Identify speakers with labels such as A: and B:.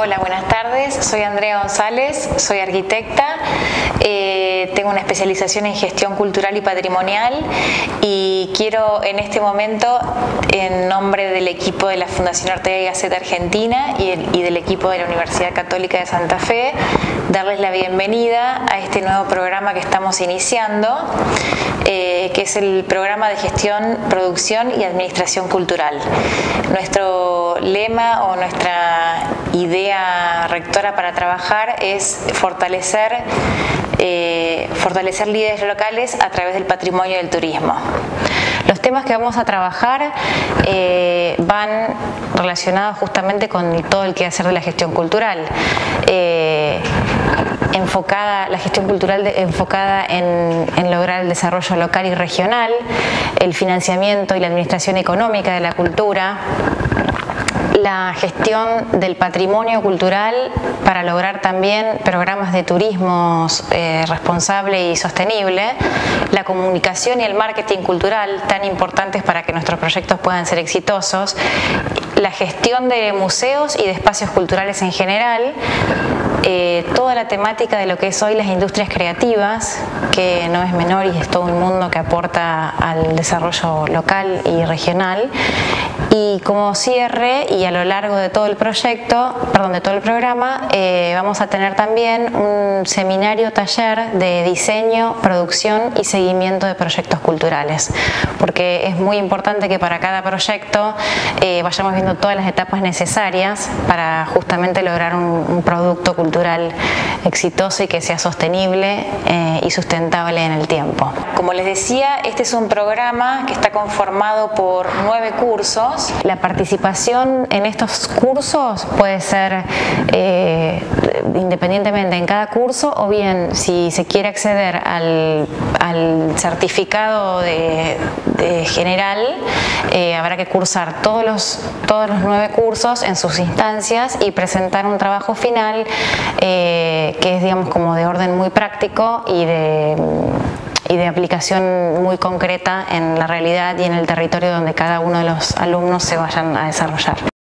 A: Hola, buenas tardes. Soy Andrea González, soy arquitecta. Tengo una especialización en gestión cultural y patrimonial y quiero en este momento, en nombre del equipo de la Fundación Ortega y Gasset Argentina y del equipo de la Universidad Católica de Santa Fe, darles la bienvenida a este nuevo programa que estamos iniciando, que es el programa de gestión, producción y administración cultural. Nuestro lema o nuestra idea rectora para trabajar es fortalecer líderes locales a través del patrimonio del turismo. Los temas que vamos a trabajar van relacionados justamente con todo el quehacer de la gestión cultural. La gestión cultural enfocada en lograr el desarrollo local y regional, el financiamiento y la administración económica de la cultura, la gestión del patrimonio cultural para lograr también programas de turismo responsable y sostenible, la comunicación y el marketing cultural tan importantes para que nuestros proyectos puedan ser exitosos, la gestión de museos y de espacios culturales en general, toda la temática de lo que es hoy las industrias creativas, que no es menor y es todo un mundo que aporta al desarrollo local y regional. Y como cierre y a lo largo de todo el programa, vamos a tener también un seminario taller de diseño, producción y seguimiento de proyectos culturales, porque es muy importante que para cada proyecto vayamos viendo todas las etapas necesarias para justamente lograr un producto cultural exitoso y que sea sostenible y sustentable en el tiempo. Como les decía, este es un programa que está conformado por 9 cursos. La participación en estos cursos puede ser independientemente en cada curso, o bien si se quiere acceder al certificado de general, habrá que cursar todos los 9 cursos en sus instancias y presentar un trabajo final que es, digamos, como de orden muy práctico y de aplicación muy concreta en la realidad y en el territorio donde cada uno de los alumnos se vayan a desarrollar.